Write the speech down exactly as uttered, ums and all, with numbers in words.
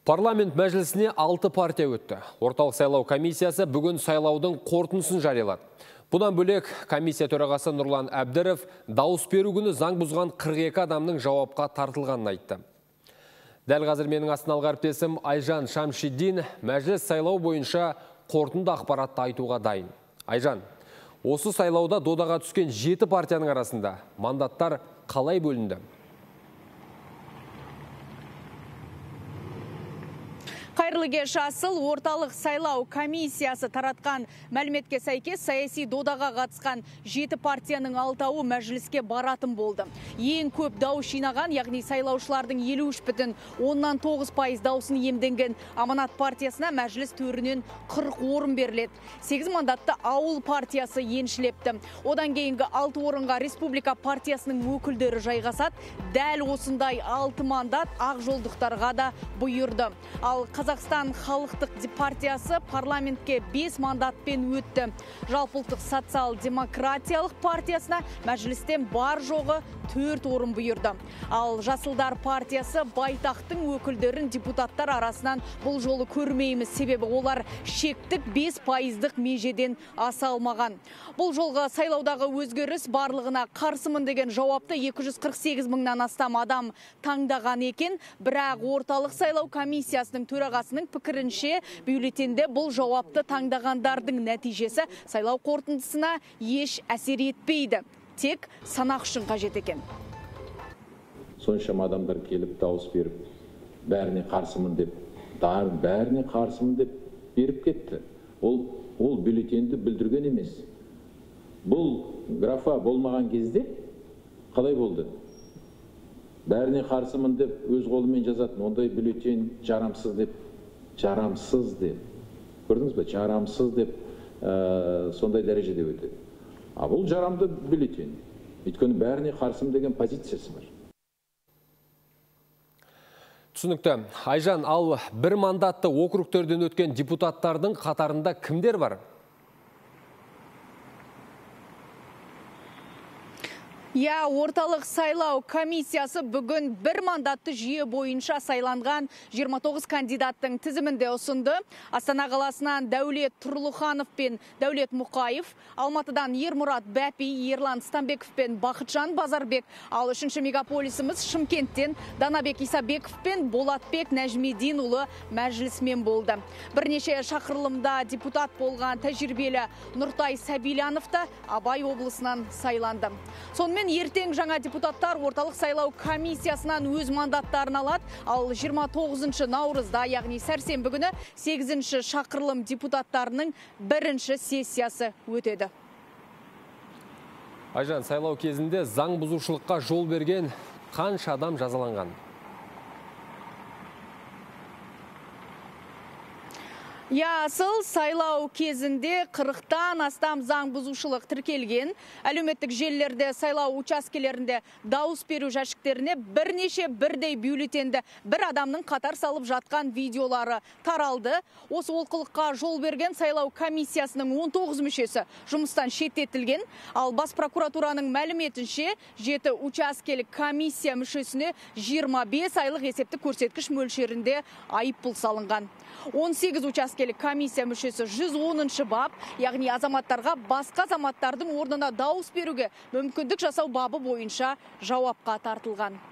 Парламент мәжілісіне алты партия өтті. Орталық сайлау комиссиясы бүгін сайлаудың қорытындысын жариялады. Бұдан бөлек комиссия төрағасы Нұрлан Әбдіров дауыс беру күні заң бұзған қырық екі адамның жауапқа тартылғанын айтты. Дәл қазір менің астаналық әріптесім Айжан Шамшиддин мәжіліс сайлау бойынша қорытынды ақпаратты айтуға дайын. Айжан, осы сайлауда додаға түскен жеті партияның арасында мандаттар қалай бөлінді? Қайырлы кеш, Асыл. Орталық сайлау комиссиясы таратқан мәліметке сәйкес саяси додаға қатысқан жеті партияның алтауы мәжіліске баратын болды. Ең көп дауыс жинаған, яғни сайлаушылардың елу үш бүтін оннан тоғыз пайыз дауысын иемденген Аманат партиясына мәжіліс төрінен қырық орын беріледі. сегіз мандатты Ауыл партиясы еншілепті. Одан кейінгі алты орынға Республика партиясының өкілдері жайғасады. Дәл осындай алты мандат Ақжолдықтарға да бұйырды. Ал Қазақстан халықтық партиясы парламентке бес мандатпен өтті. Жалпыұлттық социал-демократиялық партиясына мәжілістен бар жоғы төрт орын бұйырды. Ал Жасылдар партиясы байтақтың өкілдерін депутаттар арасынан бұл жолы көрмейміз, себебі олар шектік бес пайыздық межеден аса алмаған. Бұл жолғы сайлаудағы өзгеріс барлығына қарсымын деген жауапты екі жүз қырық сегіз мыңнан астам адам таңдаған екен, бірақ орталық сайлау комиссиясының төрағасының пікірінше бюллетенде бұл жауапты таңдағандардың нәтижесі сайлау қорытындысына еш әсер етпейді. Тек санақ үшін қажет екен. Соншама адамдар келіп дауыс беріп, бәріне қарсымын деп, бәріне қарсымын деп беріп кетті. Ол, ол бюллетенді білдірген емес. Бұл графа болмаған кезде қалай болды? Бәріне қарсымын деп өз қолымен жазатын, ондай бюллетен жарамсыз деп, жарамсыз деп, көрдіңіз бе, жарамсыз деп ә, сондай дәрежеде өтеді. А бұл жарамды бюллетен, өйткені бәріне қарсым деген позициясы бар. Түсінікті. Айжан, ал бір мандатты округтерден өткен депутаттардың қатарында кімдер бар? Я, орталық сайлау комиссиясы бүгін бір мандатты жүйе бойынша сайланған жиырма тоғыз кандидаттың тізімінде ұсынды. Астана қаласынан Дәулет Тұрлыханов пен Дәулет Мұқаев, Алматыдан Ермұрат Бәпи, Ерлан Стамбеков пен Бақытжан Базарбек, ал үшінші мегаполисіміз Шымкенттен Данабек Исабеков пен Болатбек Нәжмедин ұлы мәжілісмен болды. Бірнеше шақырылымда депутат болған тәжірибелі Нұртай Сәбилянов та Абай облысынан сайланды. Сонымен ертең жаңа депутаттар орталық сайлау комиссиясынан өз мандаттарын алады, ал жиырма тоғызыншы наурызда, яғни сәрсенбі күні сегізінші шақырылым депутаттарының бірінші сессиясы өтеді. Айжан, сайлау кезінде заң бұзушылыққа жол берген қанша адам жазаланған? Я, Асыл, сайлау кезінде қырықтан астам заң бұзушылық тіркелген. Әлеуметтік желілерде сайлау учаскелерінде дауыс беру жәшіктеріне бірнеше бірдей бюллетенді бір адамның қатар салып жатқан видеолары таралды. Осы олқылыққа жол берген сайлау комиссиясының он тоғыз мүшесі жұмыстан шеттетілген. Ал бас прокуратураның мәліметінше жеті учаскелік комиссия мүшесіне жиырма бес айлық есептік көрсеткіш мөлшерінде айыппұл салынған. он сегіз учаскелік комиссия мүшесі жүз оныншы бап, яғни азаматтарға басқа азаматтардың орнына дауыс беруге мүмкіндік жасау бабы бойынша жауапқа тартылған.